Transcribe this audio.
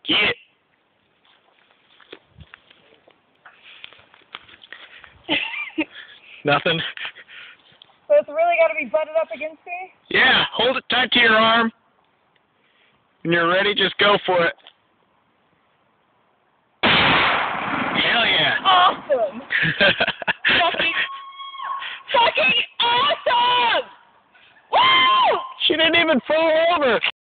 Get it. Nothing? So it's really got to be butted up against me? Yeah, hold it tight to your arm. When you're ready, just go for it. Hell yeah. Awesome. Fucking